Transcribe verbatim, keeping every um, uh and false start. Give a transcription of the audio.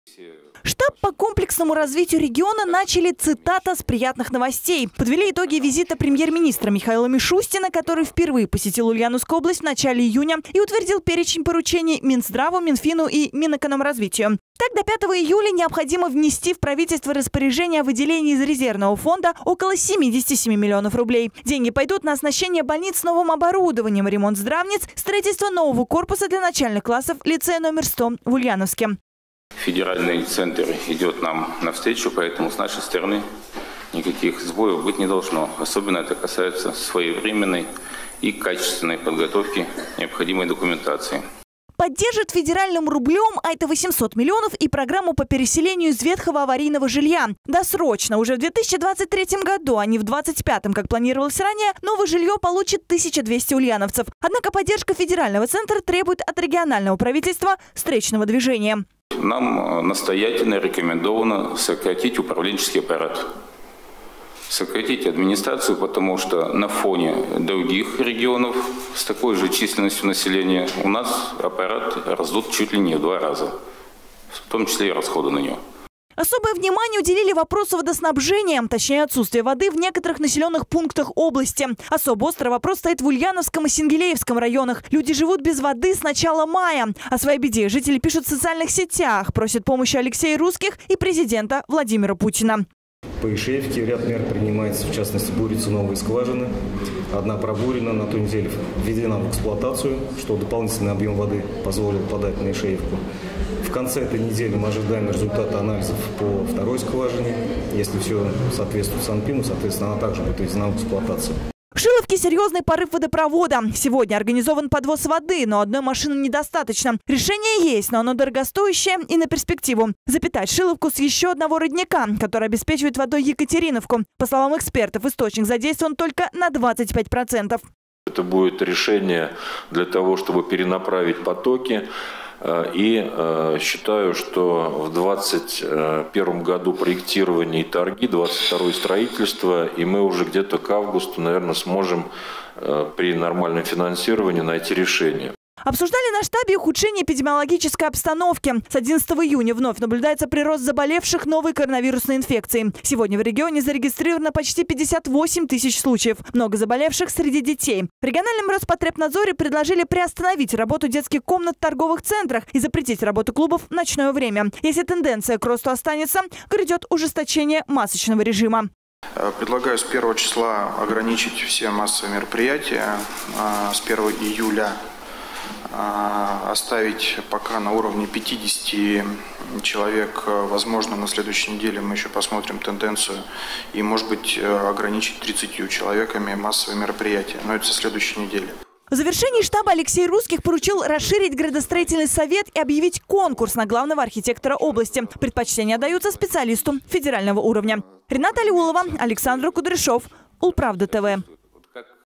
Штаб по комплексному развитию региона начали, цитата, с приятных новостей. Подвели итоги визита премьер-министра Михаила Мишустина, который впервые посетил Ульяновскую область в начале июня и утвердил перечень поручений Минздраву, Минфину и Минэкономразвитию. Так, до пятого июля необходимо внести в правительство распоряжение о выделении из резервного фонда около семидесяти семи миллионов рублей. Деньги пойдут на оснащение больниц новым оборудованием, ремонт здравниц, строительство нового корпуса для начальных классов лицея номер сто в Ульяновске. Федеральный центр идет нам навстречу, поэтому с нашей стороны никаких сбоев быть не должно. Особенно это касается своевременной и качественной подготовки необходимой документации. Поддержит федеральным рублем, а это восемьсот миллионов, и программу по переселению из ветхого аварийного жилья. Досрочно, уже в две тысячи двадцать третьем году, а не в две тысячи двадцать пятом, как планировалось ранее, новое жилье получит тысяча двести ульяновцев. Однако поддержка федерального центра требует от регионального правительства встречного движения. Нам настоятельно рекомендовано сократить управленческий аппарат. Сократить администрацию, потому что на фоне других регионов с такой же численностью населения у нас аппарат раздут чуть ли не в два раза, в том числе и расходы на него. Особое внимание уделили вопросу водоснабжения, точнее отсутствия воды в некоторых населенных пунктах области. Особо острый вопрос стоит в Ульяновском и Сингелеевском районах. Люди живут без воды с начала мая. О своей беде жители пишут в социальных сетях, просят помощи Алексея Русских и президента Владимира Путина. По Ишеевке ряд мер принимается, в частности, бурятся новые скважины. Одна пробурена, на той неделе введена в эксплуатацию, что дополнительный объем воды позволил подать на Ишеевку. В конце этой недели мы ожидаем результаты анализов по второй скважине. Если все соответствует Санпину, соответственно, она также будет введена в эксплуатацию. В Шиловке серьезный порыв водопровода. Сегодня организован подвоз воды, но одной машины недостаточно. Решение есть, но оно дорогостоящее и на перспективу. Запитать Шиловку с еще одного родника, который обеспечивает водой Екатериновку. По словам экспертов, источник задействован только на двадцать пять процентов. Это будет решение для того, чтобы перенаправить потоки. И э, считаю, что в двадцать первом году проектирование и торги, двадцать второе строительство, и мы уже где-то к августу, наверное, сможем э, при нормальном финансировании найти решение. Обсуждали на штабе ухудшение эпидемиологической обстановки. С одиннадцатого июня вновь наблюдается прирост заболевших новой коронавирусной инфекцией. Сегодня в регионе зарегистрировано почти пятьдесят восемь тысяч случаев. Много заболевших среди детей. В региональном Роспотребнадзоре предложили приостановить работу детских комнат в торговых центрах и запретить работу клубов в ночное время. Если тенденция к росту останется, грядет ужесточение масочного режима. Предлагаю с первого числа ограничить все массовые мероприятия. С первого июля оставить пока на уровне пятидесяти человек. Возможно, на следующей неделе мы еще посмотрим тенденцию и, может быть, ограничить тридцатью человеками массовые мероприятия. Но это со следующей недели. В завершении штаба Алексей Русских поручил расширить градостроительный совет и объявить конкурс на главного архитектора области. Предпочтения отдаются специалисту федерального уровня. Рената Алиулова, Александр Кудряшов, Улправда ТВ.